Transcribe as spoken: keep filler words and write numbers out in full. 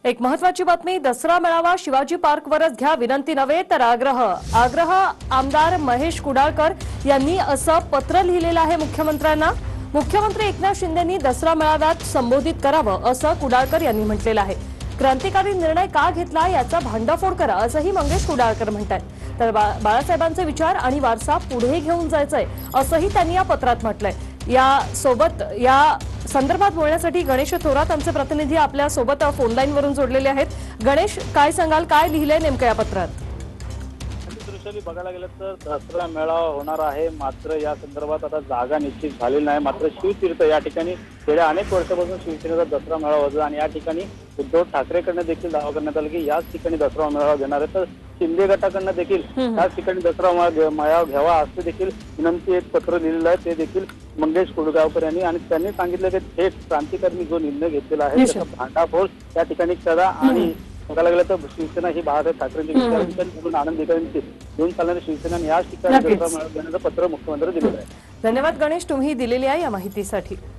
एक महत्वाची बातमी, दसरा मेळावा शिवाजी पार्कवरच घ्या, विनंती नव्हे तर आग्रह आग्रह आमदार महेश कुडाळकर यांनी असं पत्र लिहिलेलं आहे मुख्यमंत्र्यांना। मुख्यमंत्री एकनाथ शिंदेंनी दसरा मेळाव्यात संबोधित करावं असं कुडाळकर यांनी म्हटलेलं आहे। क्रांतिकारी निर्णय का घेतला याचा भांडाफोड करा असंही मंगेश कुडाळकर म्हणतात। तर बाळासाहेबांचे विचार आणि वारसा पुढे घेऊन जायचंय असंही त्यांनी या पत्रात म्हटलंय। या सोबत या संदर्भात बोलण्यासाठी गणेश थोरात आमचे प्रतिनिधी आपल्या सोबत फोन लाईन वरून जोडलेले आहेत। गणेश, काय सांगाल, काय लिहिलंय नेमकं या पत्रात? दृश्याने बघायला गेलं तर दसरा मेळावा होणार आहे, मात्र या संदर्भात आता जागा निश्चित झालेली नाही। मात्र शिवतीर्थ या ठिकाणी गेल्या अनेक वर्षापासून शिवसेनेचा दसरा मेळावा होता आणि या ठिकाणी उद्धव ठाकरेकडनं देखील दावा करण्यात आला की याच ठिकाणी दसरा मेळावा घेणार आहे। तर शिंदे गटाकडनं देखील याच ठिकाणी दसरा मेळावा घ्यावा असं देखील विनंती एक पत्र लिहिलेलं आहे, ते देखील मंगेश कुडाळकर यांनी। आणि त्यांनी सांगितलं की थेट क्रांतिकाऱ्यांनी जो निर्णय घेतलेला आहे त्याचा भांडाफोड त्या ठिकाणी करा आणि बघायला गेलं तर शिवसेना ही बाळासाहेब ठाकरेंची विचारधारा म्हणून आनंदीकरांची घेऊन चालणारी शिवसेना याच ठिकाणी दसरा मेळावा घेण्याचं पत्र मुख्यमंत्री दिलेलं आहे। धन्यवाद गणेश, तुम्ही दिलेली आहे या माहितीसाठी।